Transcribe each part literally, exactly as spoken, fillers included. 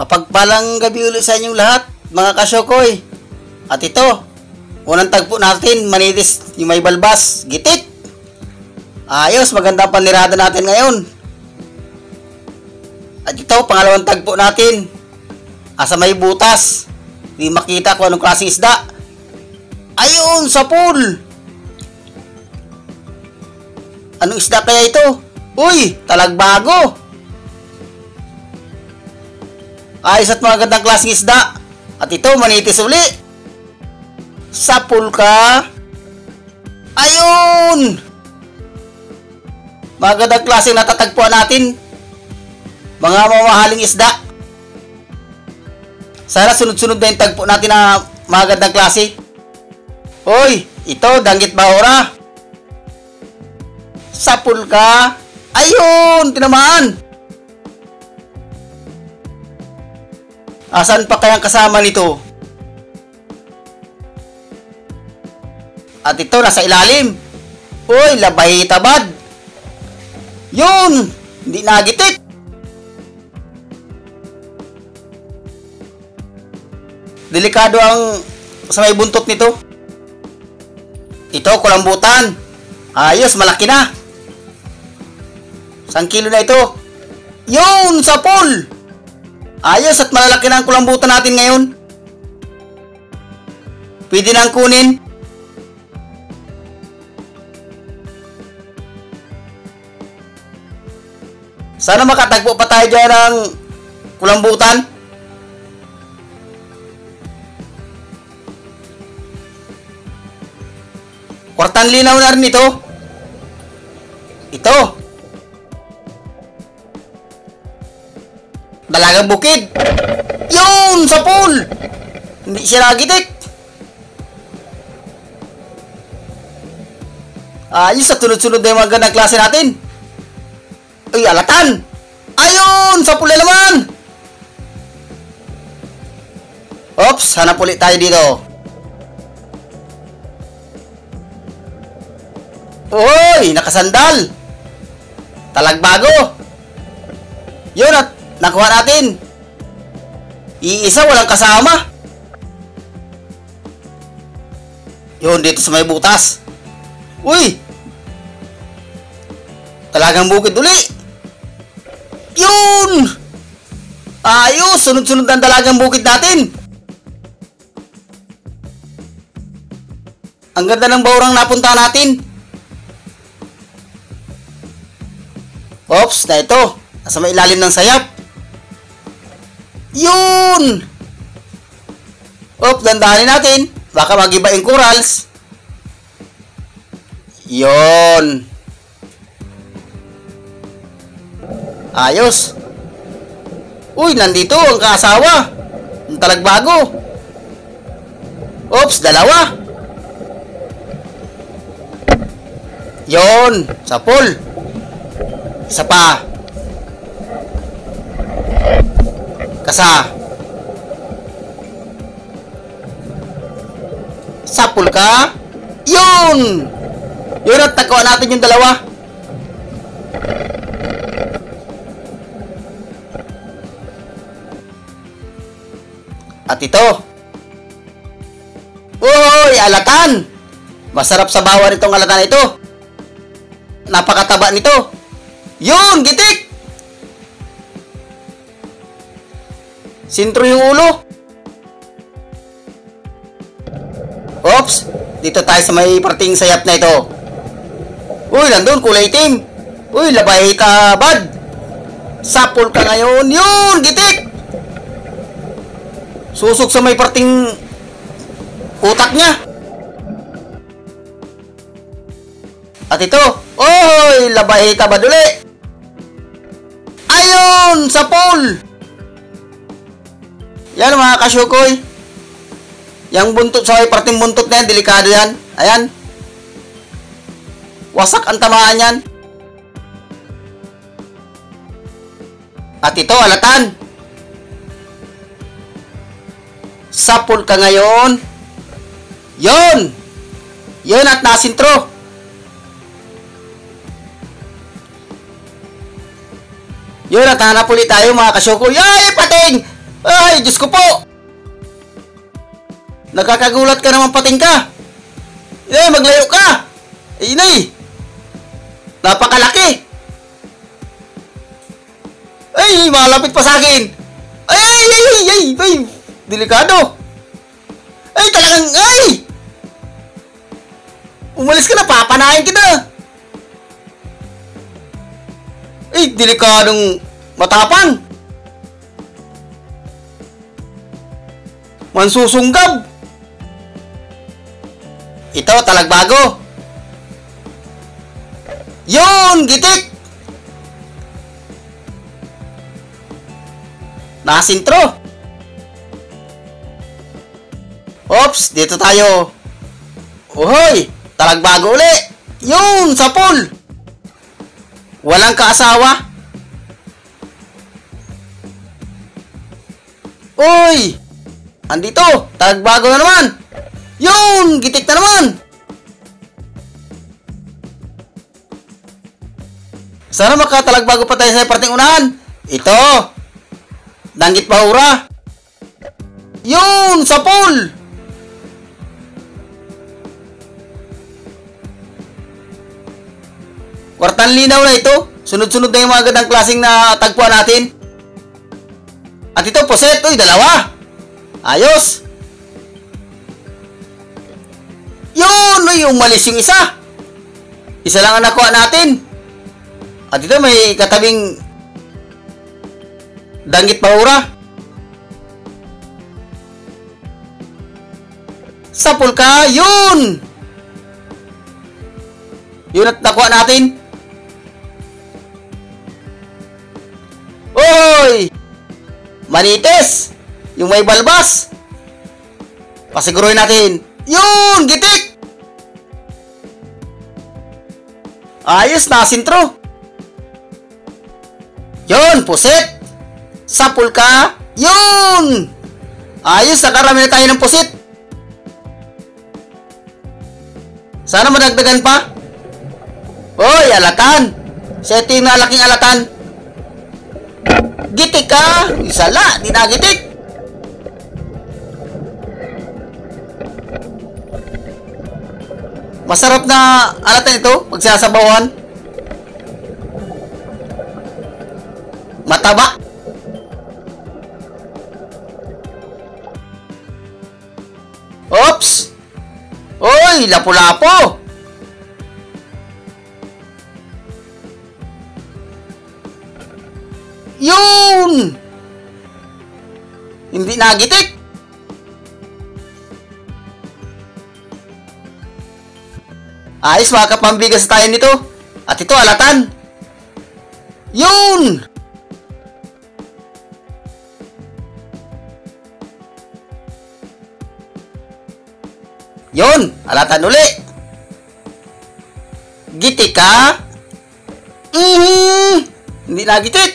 Mapagpalang gabi ulit sa inyong lahat, mga kasyokoy. At ito, unang tagpo natin, manitis yung may balbas, gitik. Ayos, magandang panirada natin ngayon. At ito, pangalawang tagpo natin, asa may butas. Hindi makita kung anong klaseng isda. Ayun, sa pool. Anong isda kaya ito? Uy, talagbago. Ayos at mga gandang klaseng isda. At ito, manitis uli. Sa pool ka. Ayun! Mga gandang klaseng natatagpuan natin. Mga mamahaling isda. Sana sunod-sunod na yung tagpo natin na mga gandang klase. Uy, ito, danggit bahura. Sa pool ka. Ayun, tinamaan. Asan pa kayang kasama nito? At ito, nasa ilalim. Uy, labay tabad. Yun! Hindi nagitik. Delikado ang sa may buntot nito. Ito, kulambutan. Ayos, malaki na. Isang kilo na ito. Yun, sa pool. Ayos at malalaki na ang kulambutan natin ngayon. Pwede nang kunin. Sana makatagpo pa tayo dyan ng kulambutan. Kwartan linaw na rin ito. Ito. Dalagang bukid. Yun! Sa pool! Hindi siya nagitik. Ayos at sunod-sunod na yung mga gandang klase natin. Uy, alatan! Ayun! Sa pool na naman! Oops! Hanap ulit tayo dito. Uy! Nakasandal! Talagbago! Yun at nakuha natin. Iisa, walang kasama. Yun, dito sa may butas. Uy! Talagang bukid uli. Yun! Ayos! Sunod-sunod ang dalagang bukid natin. Ang ganda ng bawrang napunta natin. Oops, na ito. Nasa may ilalim ng sayap. Yun! Op, dandahanin natin. Baka mag-iba yung corals. Yun. Ayos. Uy, nandito ang kaasawa. Ang talagbago. Oops, dalawa. Yun, sa pool. Isa pa. Kasa. Sapul ka. Yun! Yun at nakuha natin yung dalawa. At ito. Uy! Alatan! Masarap sa bawang itong alatan ito. Napakataba nito. Yun! Gitik! Sintro yung ulo. Oops. Dito tayo sa may parting sayap na ito. Uy, nandun, kulay itim. Uy, labay ka, bad. Sapol ka ngayon. Yun, gitik. Susok sa may parting utak niya. At ito. Uy, labay ka, bad uli. Ayun, sapol. Yan mga kasyukoy. Yang buntot sa may parting buntot na yan, delikado yan. Ayan. Wasak ang tamaan yan. At ito, alatan. Sapol ka ngayon. Yun. Yun at nasintro. Yun at hanap ulit tayo mga kasyukoy. Ay, pating! Ay, Diyos ko po! Nakakagulat ka naman pating ka. Inay, maglayo ka! Ay, inay! Napakalaki! Ay, malapit pa sa akin! Ay, ay, ay, ay, ay, ay! Delikado! Ay, talagang, ay! Umalis ka na, papanahin kita! Ay, delikadong matapang! Mansusunggab! Ito, talagbago! Yun! Gitik! Nakasintro! Oops! Dito tayo! Uhoy! Talagbago uli! Yun! Sa pool! Walang kaasawa? Uy! Andito! Talagbago na naman! Yun! Gitik na naman! Sana makatalagbago pa tayo sa parting unahan. Ito! Danggit bahura! Yun! Sa pool! Kwartang linaw na ito. Sunod-sunod na yung mga gandang klaseng na tagpuan natin. At ito, puset. Uy, dalawa. Ayos. Yun! Uy, umalis yung isa. Isa lang ang nakuha natin. At ito, may katabing danggit bahura. Sapul ka. Yun! Yun at nakuha natin. Oy! Manites! Yung may balbas. Pasiguruhin natin. Yun! Gitik! Ayos, nakasintro. Yun! Pusit! Sapul ka. Yun! Ayos, nakarami na tayo ng pusit. Sana madagdagan pa. Oy, alatan. Setting na laking alatan. Gitik ka. Isala, di nagitik. Masarap na alatan ito pag sinasabawan. Mataba. Oops. Oy, lapu-lapo. Yun! Hindi nagitik. Ayos, makakapambigas tayo nito. At ito, alatan. Yun! Yun! Alatan uli. Gitik ka. Mm-hmm. Hindi nagitik.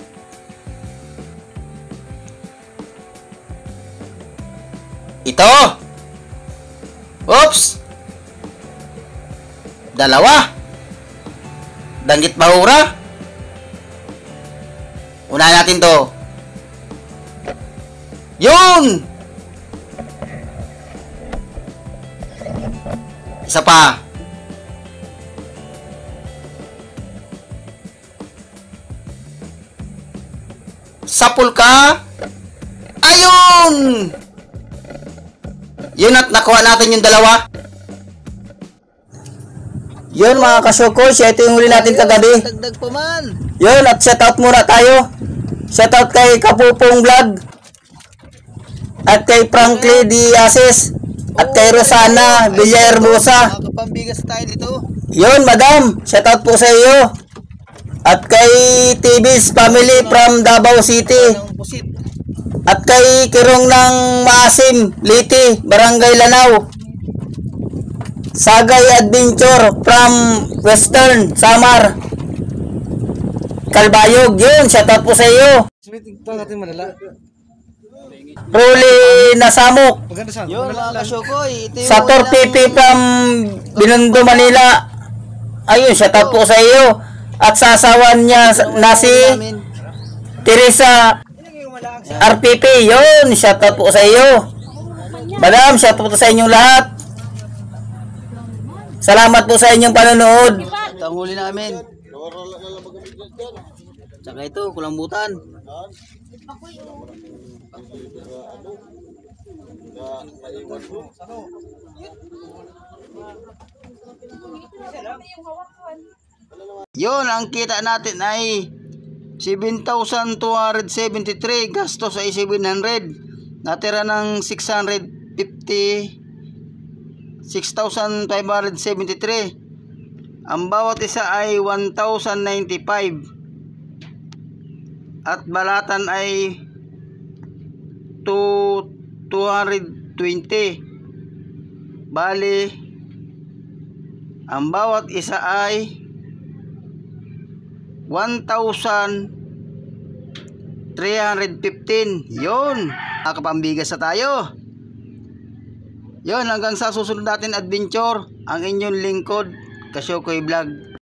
Ito. Oops. Dalawa. Danggit bahura. Unahin natin to. Yun. Isa pa. Sapul ka. Ayun. Yun at nakuha natin yung dalawa. Yun mga kasyoko, siya ito yung huli natin kagabi. Dagdag pa man. Yun at shoutout muna tayo. Shoutout kay Kapupong Vlog. At kay Franklin Diases. At kay Rosana Villahermosa. Makakapambigas tayo dito. Yun madam, shoutout po sa iyo. At kay T V's family from Davao City. At kay Kirong ng Maasim, Liti, Barangay Lanao. Sagay Adventure from Western Samar, Kalbayog. Yun, shoutout po sa iyo. Ruli Nasamok. Yun mga kasyokoy. Sator P P from Binondo, Manila. Ayun, shoutout po sa iyo. At sa asawa niya na si Teresa R P P, yun. Shoutout po sa iyo. Madam, shoutout po sa inyong lahat. Salamat po sa inyong panonood. Ito ang huli namin. Tsaka ito, kulambutan. Yun, ang kita natin ay seven thousand two hundred seventy-three, gastos ay seven hundred, natira ng six hundred fifty, six thousand five hundred seventy-three. Ang bawat isa ay one thousand ninety-five at balatan ay two hundred twenty. Bali ang bawat isa ay one thousand three hundred fifteen. Yun, nakapambigas na tayo. Yun, hanggang sa susunod natin adventure, ang inyong lingkod, Kasyokoy Vlog.